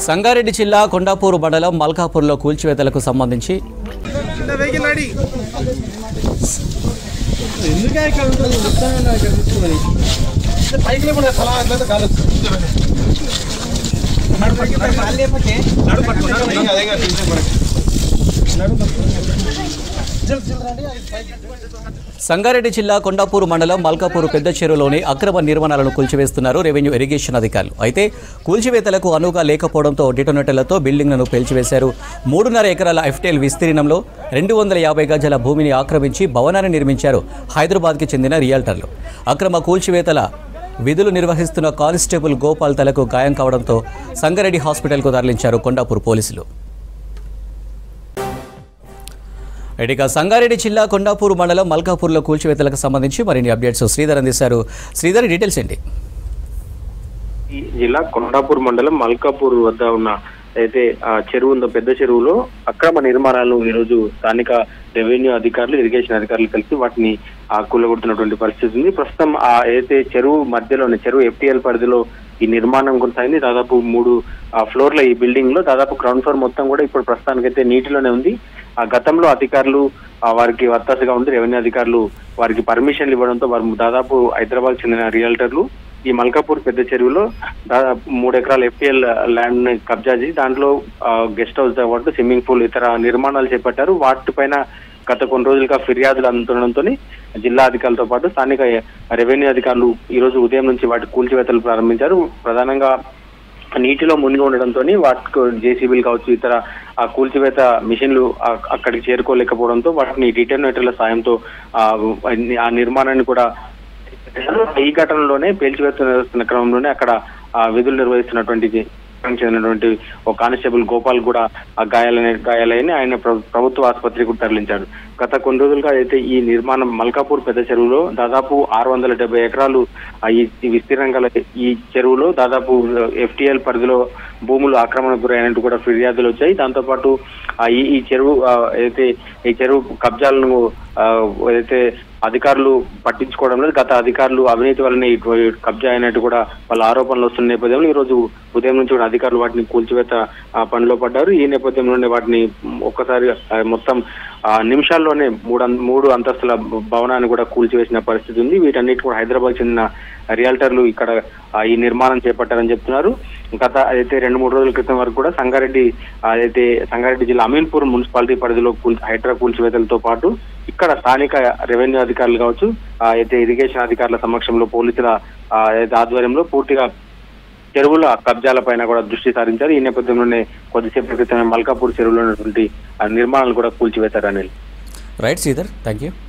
సంగారెడ్డి జిల్లా కొండాపూర్ మండలం మల్కాపూర్లో కూల్చివేతలకు సంబంధించి సంగారెడ్డి జిల్లా కొండాపూర్ మండలం మల్కాపూర్ పెద్ద చెరువులోని అక్రమ నిర్మాణాలను కూల్చివేస్తున్నారు రెవెన్యూ ఇరిగేషన్ అధికారులు. అయితే కూల్చివేతలకు అనువుగా లేకపోవడంతో డిటోనేటర్లతో బిల్డింగ్లను పేల్చివేశారు. 3.5 ఎకరాల ఎఫ్టీఎల్ విస్తీర్ణంలో 250 గజాల భూమిని ఆక్రమించి భవనాన్ని నిర్మించారు హైదరాబాద్కి చెందిన రియాల్టర్లు. అక్రమ కూల్చివేతల విధులు నిర్వహిస్తున్న కానిస్టేబుల్ గోపాల్ తలకు గాయం కావడంతో సంగారెడ్డి హాస్పిటల్కు తరలించారు కొండాపూర్ పోలీసులు. ఇక సంగారెడ్డి జిల్లా కొండాపూర్ మండలం మల్కాపూర్లో కూల్చివేతలకు సంబంధించి మరిన్ని అప్డేట్స్ శ్రీధర్ అందిస్తారు. శ్రీధర్, డీటెయిల్స్ ఏంటి? ఈ జిల్లా కొండాపూర్ మండలం మల్కాపూర్ వద్ద ఉన్న అయితే చెరువు ఉందో పెద్ద చెరువులో అక్రమ నిర్మాణాలను ఈరోజు స్థానిక రెవెన్యూ అధికారులు, ఇరిగేషన్ అధికారులు కలిసి వాటిని కూలగొడుతున్నటువంటి పరిస్థితి ఉంది. ప్రస్తుతం అయితే చెరువు మధ్యలోనే చెరువు ఎఫ్టీఎల్ పరిధిలో ఈ నిర్మాణం కొనసాగింది. దాదాపు 3 ఫ్లోర్ల ఈ బిల్డింగ్ లో దాదాపు గ్రౌండ్ ఫ్లోర్ మొత్తం కూడా ఇప్పుడు ప్రస్తుతానికైతే నీటిలోనే ఉంది. గతంలో అధికారులు వారికి వత్తాసుగా ఉంది. రెవెన్యూ అధికారులు వారికి పర్మిషన్లు ఇవ్వడంతో వారు దాదాపు హైదరాబాద్ చెందిన రియల్టర్లు ఈ మల్కాపూర్ పెద్ద చెరువులో దాదాపు 3 ఎకరాల ఎఫ్టీఎల్ ల్యాండ్ ని కబ్జా చేసి దాంట్లో గెస్ట్ హౌస్ తో పాటు స్విమ్మింగ్ పూల్ ఇతర నిర్మాణాలు చేపట్టారు. వాటిపైన గత కొన్ని రోజులుగా ఫిర్యాదులు అందుతుండడంతో జిల్లా అధికారులతో పాటు స్థానిక రెవెన్యూ అధికారులు ఈ రోజు ఉదయం నుంచి వాటి కూల్చివేతలు ప్రారంభించారు. ప్రధానంగా నీటిలో మునిగి ఉండడంతో వాటికి జేసీబీలు కావచ్చు, ఇతర కూల్చివేత మిషన్లు అక్కడికి చేరుకోలేకపోవడంతో వాటిని డిటోనేటర్ల సాయంతో ఆ నిర్మాణాన్ని కూడా ఈ ఘటనలోనే పేల్చివేస్తున్న క్రమంలోనే అక్కడ విధులు నిర్వహిస్తున్నటువంటి చెందినటువంటి ఒక కానిస్టేబుల్ గోపాల్ కూడా గాయాలైన ఆయన ప్రభుత్వ ఆసుపత్రికి తరలించాడు. గత కొన్ని రోజులుగా అయితే ఈ నిర్మాణం మల్కాపూర్ పెద్ద చెరువులో దాదాపు 670 ఎకరాలు ఈ విస్తీర్ణం గల ఈ చెరువులో దాదాపు ఎఫ్టీఎల్ పరిధిలో భూములు ఆక్రమణకు గురైనట్టు కూడా ఫిర్యాదులు వచ్చాయి. దాంతో పాటు ఈ చెరువు అయితే ఈ చెరువు కబ్జాలను ఏదైతే అధికారులు పట్టించుకోవడం లేదు. గత అధికారులు అవినీతి వల్లనే కబ్జా అయినట్టు కూడా వాళ్ళ ఆరోపణలు వస్తున్న నేపథ్యంలో ఈ రోజు ఉదయం నుంచి కూడా అధికారులు వాటిని కూల్చివేత పనిలో పడ్డారు. ఈ నేపథ్యంలోనే వాటిని ఒక్కసారి మొత్తం నిమిషాల్లోనే 3 అంతస్తుల భవనాన్ని కూడా కూల్చివేసిన పరిస్థితి ఉంది. వీటన్నిటి కూడా హైదరాబాద్ చెందిన రియాల్టర్లు ఇక్కడ ఈ నిర్మాణం చేపట్టారని చెప్తున్నారు. గత అయితే 2-3 రోజుల క్రితం వరకు కూడా సంగారెడ్డి జిల్లా అమీన్పూర్ మున్సిపాలిటీ పరిధిలో హైడ్రా కూల్చివేతలతో పాటు ఇక్కడ స్థానిక రెవెన్యూ అధికారులు కావచ్చు, అయితే ఇరిగేషన్ అధికారుల సమక్షంలో పోలీసుల ఆధ్వర్యంలో పూర్తిగా చెరువుల కబ్జాల పైన కూడా దృష్టి సారించారు. ఈ నేపథ్యంలోనే కొద్దిసేపటి క్రితమే మల్కాపూర్ చెరువులో ఉన్నటువంటి నిర్మాణాలు కూడా కూల్చివేశారు. Anil. Right Sridhar, thank you.